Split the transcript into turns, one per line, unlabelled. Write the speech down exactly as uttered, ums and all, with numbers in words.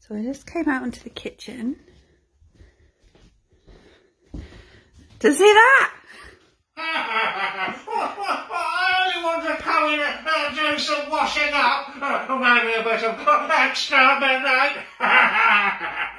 So I just came out into the kitchen to see that.
I only want to come in and uh, do some washing up, uh, maybe a bit of exterminate.